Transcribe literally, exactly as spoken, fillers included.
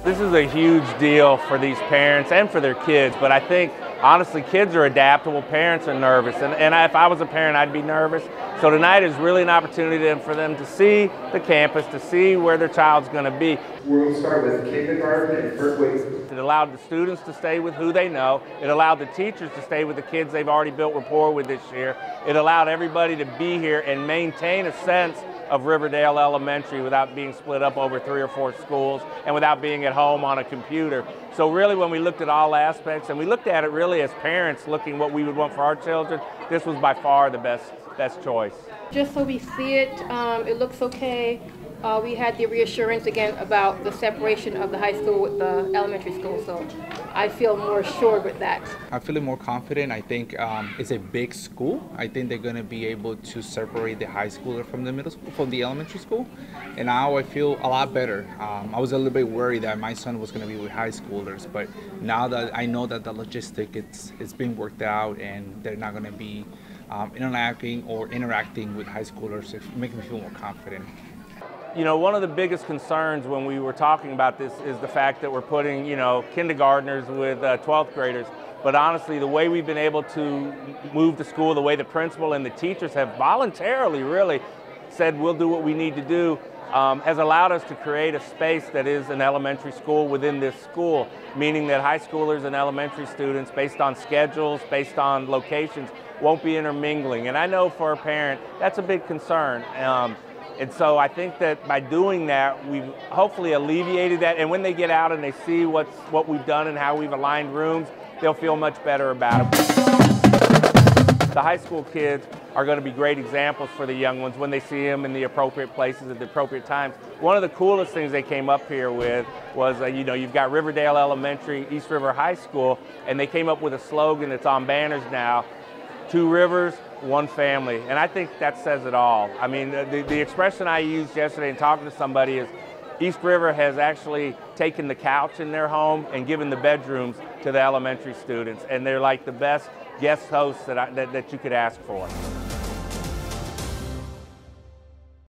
This is a huge deal for these parents and for their kids, but I think honestly kids are adaptable, parents are nervous, and, and if I was a parent I'd be nervous. So tonight is really an opportunity for them to see the campus, to see where their child's going to be. We're going to start with kindergarten and first grade. It allowed the students to stay with who they know. It allowed the teachers to stay with the kids they've already built rapport with this year. It allowed everybody to be here and maintain a sense of Riverdale Elementary without being split up over three or four schools and without being at home on a computer. So really when we looked at all aspects, and we looked at it really as parents looking what we would want for our children, this was by far the best, best choice. Just so we see it, um, it looks okay. Uh, we had the reassurance again about the separation of the high school with the elementary school, so I feel more assured with that. I'm feeling more confident. I think um, it's a big school. I think they're going to be able to separate the high schooler from the middle school, from the elementary school. And now I feel a lot better. Um, I was a little bit worried that my son was going to be with high schoolers, but now that I know that the logistic it's it's been worked out and they're not going to be um, interacting or interacting with high schoolers, it makes me feel more confident. You know, one of the biggest concerns when we were talking about this is the fact that we're putting, you know, kindergartners with uh, twelfth graders. But honestly, the way we've been able to move the school, the way the principal and the teachers have voluntarily really said we'll do what we need to do, um, has allowed us to create a space that is an elementary school within this school, meaning that high schoolers and elementary students, based on schedules, based on locations, won't be intermingling. And I know for a parent, that's a big concern. Um, And so I think that by doing that, we've hopefully alleviated that. And when they get out and they see what's, what we've done and how we've aligned rooms, they'll feel much better about it. The high school kids are going to be great examples for the young ones when they see them in the appropriate places at the appropriate times. One of the coolest things they came up here with was, uh, you know, you've got Riverdale Elementary, East River High School, and they came up with a slogan that's on banners now: two rivers, one family. And I think that says it all. I mean, the, the expression I used yesterday in talking to somebody is East River has actually taken the couch in their home and given the bedrooms to the elementary students. And they're like the best guest hosts that, I, that, that you could ask for.